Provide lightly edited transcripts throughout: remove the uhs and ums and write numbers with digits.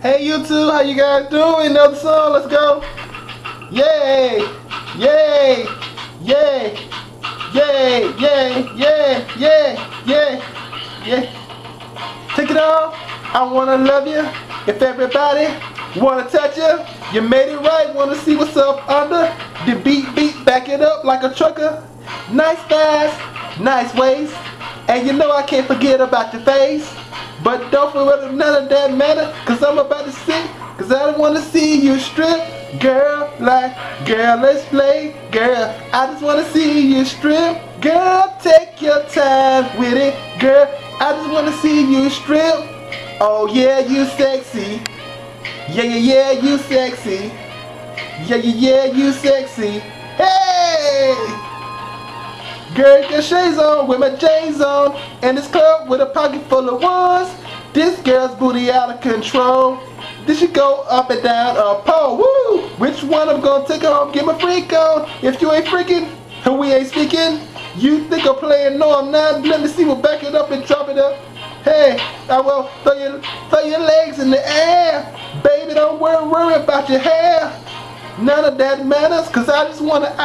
Hey YouTube, how you guys doing? Another song, let's go. Yay! Yay! Yay! Yay! Yay! Yay! Yay! Yay! Yay! Take it off. I wanna love you. If everybody wanna touch you, you made it right. Wanna see what's up under the beat, back it up like a trucker. Nice thighs, nice waist, and you know I can't forget about your face. But don't forget none of that matter, cause I'm about to sing, cause I don't wanna see you strip. Girl, let's play. Girl, I just wanna see you strip. Girl, take your time with it. Girl, I just wanna see you strip. Oh yeah, you sexy. Yeah, you sexy. Yeah, you sexy. Hey! Girl, get shades on with my J's on. In this club with a pocket full of ones. This girl's booty out of control. Did she go up and down a pole? Woo! Which one I'm gonna take home? Get my freak on. If you ain't freaking, and we ain't speaking, you think I'm playing? No, I'm not. Let me see what back it up and drop it up. Hey, I will throw your legs in the air. Baby, don't worry about your hair. None of that matters, cause I just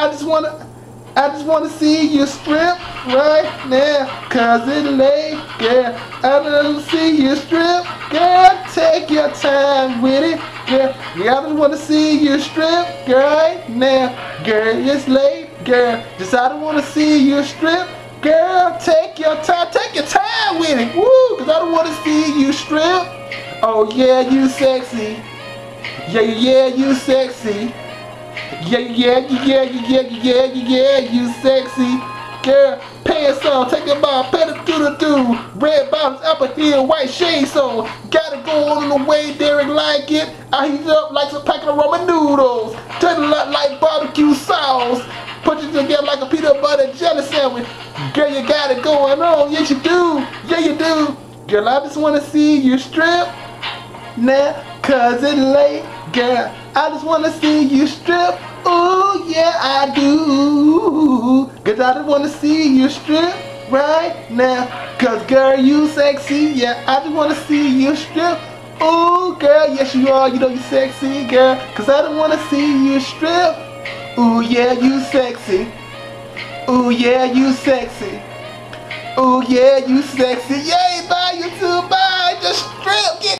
wanna see you strip right now, cause it's late, girl. I wanna see you strip, girl. Take your time with it, girl. I just wanna see you strip right now, girl. It's late, girl. I don't wanna see you strip, girl. Take your time with it, woo. Cause I don't wanna see you strip. Oh yeah, you sexy. Yeah, you sexy. Yeah, you sexy. Girl, pants on, take it off, pedal red bottoms, upper heel, white shades on. Gotta go on the way Derek like it. I heat it up like some packet of Roman noodles. Turn it up like barbecue sauce. Put it together like a peanut butter jelly sandwich. Girl, you got it going on. Yes, you do. Yeah, you do. Girl, I just wanna see you strip now, cause it's late. Girl, I just wanna see you strip. Ooh, yeah, I do. Cause I just wanna see you strip right now. Cause girl, you sexy. Yeah, I just wanna see you strip. Ooh, girl, yes you are. You know you sexy, girl. Cause I just wanna see you strip. Ooh, yeah, you sexy. Ooh, yeah, you sexy. Ooh, yeah, you sexy. Yay, bye, YouTube, bye. Just strip. Get